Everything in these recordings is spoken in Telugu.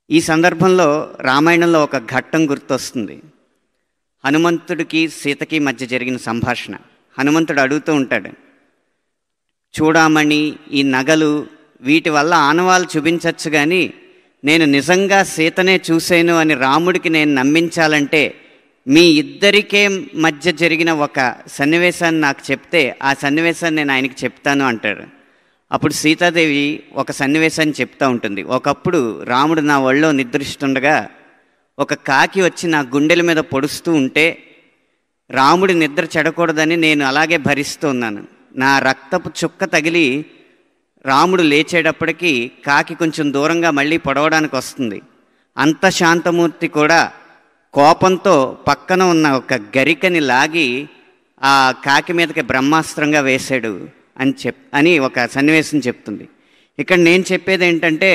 ఈ సందర్భంలో రామాయణంలో ఒక ఘట్టం గుర్తొస్తుంది. హనుమంతుడికి సీతకి మధ్య జరిగిన సంభాషణ. హనుమంతుడు అడుగుతూ ఉంటాడు, చూడామణి, ఈ నగలు, వీటి వల్ల ఆనవాళ్ళు చూపించవచ్చు, కానీ నేను నిజంగా సీతనే చూశాను అని రాముడికి నేను నమ్మించాలంటే మీ ఇద్దరికే మధ్య జరిగిన ఒక సన్నివేశాన్ని నాకు చెప్తే ఆ సన్నివేశాన్ని నేను ఆయనకి చెప్తాను అంటాడు. అప్పుడు సీతాదేవి ఒక సన్నివేశాన్ని చెప్తూ ఉంటుంది. ఒకప్పుడు రాముడు నా ఒళ్ళో నిద్రిస్తుండగా ఒక కాకి వచ్చి నా గుండెల మీద పొడుస్తూ ఉంటే రాముడి నిద్ర చెడకూడదని నేను అలాగే భరిస్తూ ఉన్నాను. నా రక్తపు చుక్క తగిలి రాముడు లేచేటప్పటికీ కాకి కొంచెం దూరంగా మళ్ళీ పొడవడానికి వస్తుంది. అంత శాంతమూర్తి కూడా కోపంతో పక్కన ఉన్న ఒక గరికని లాగి ఆ కాకి మీదకి బ్రహ్మాస్త్రంగా వేశాడు అని ఒక సన్నివేశం చెప్తుంది. ఇక్కడ నేను చెప్పేది ఏంటంటే,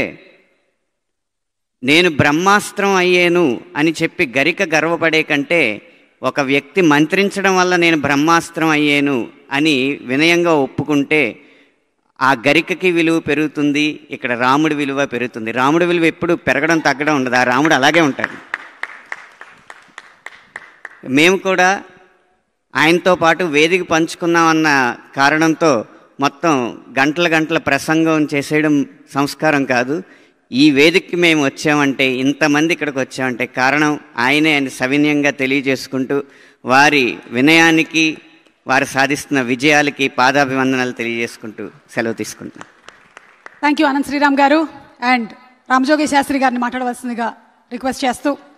నేను బ్రహ్మాస్త్రం అయ్యాను అని చెప్పి గరిక గర్వపడే కంటే ఒక వ్యక్తి మంత్రించడం వల్ల నేను బ్రహ్మాస్త్రం అయ్యాను అని వినయంగా ఒప్పుకుంటే ఆ గరికకి విలువ పెరుగుతుంది, ఇక్కడ రాముడి విలువ పెరుగుతుంది. రాముడి విలువ ఎప్పుడు పెరగడం తగ్గడం ఉండదు, ఆ రాముడు అలాగే ఉంటాడు. మేము కూడా ఆయనతో పాటు వేదిక పంచుకున్నామన్న కారణంతో మొత్తం గంటల గంటల ప్రసంగం చేసేయడం సంస్కారం కాదు. ఈ వేదికకి మేము వచ్చామంటే, ఇంతమంది ఇక్కడికి వచ్చామంటే కారణం ఆయనే అని సవినయంగా తెలియజేసుకుంటూ వారి వినయానికి, వారు సాధిస్తున్న విజయాలకి పాదాభివందనాలు తెలియజేసుకుంటూ సెలవు తీసుకుంటున్నాను. థ్యాంక్ యూ అనంత శ్రీరామ్ గారు. అండ్ రామజోగి శాస్త్రి గారిని మాట్లాడవలసిందిగా రిక్వెస్ట్ చేస్తూ